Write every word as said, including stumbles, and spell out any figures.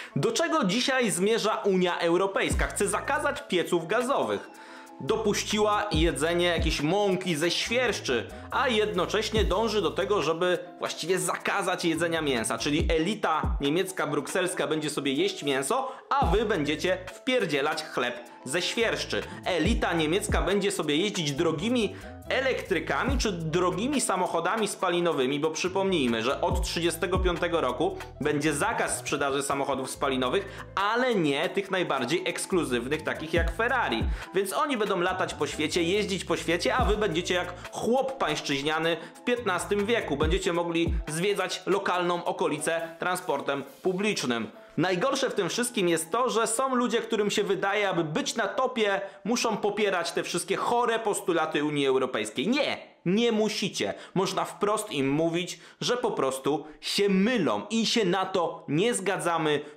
Do czego dzisiaj zmierza Unia Europejska? Chce zakazać pieców gazowych. Dopuściła jedzenie jakiejś mąki ze świerszczy, a jednocześnie dąży do tego, żeby właściwie zakazać jedzenia mięsa, czyli elita niemiecka, brukselska będzie sobie jeść mięso, a wy będziecie wpierdzielać chleb ze świerszczy. Elita niemiecka będzie sobie jeździć drogimi elektrykami czy drogimi samochodami spalinowymi, bo przypomnijmy, że od trzydziestego piątego roku będzie zakaz sprzedaży samochodów spalinowych, ale nie tych najbardziej ekskluzywnych, takich jak Ferrari. Więc oni będą latać po świecie, jeździć po świecie, a wy będziecie jak chłop pańszczyźniany w piętnastym wieku. Będziecie mogli zwiedzać lokalną okolicę transportem publicznym. Najgorsze w tym wszystkim jest to, że są ludzie, którym się wydaje, aby być na topie, muszą popierać te wszystkie chore postulaty Unii Europejskiej. Nie! Nie musicie. Można wprost im mówić, że po prostu się mylą i się na to nie zgadzamy.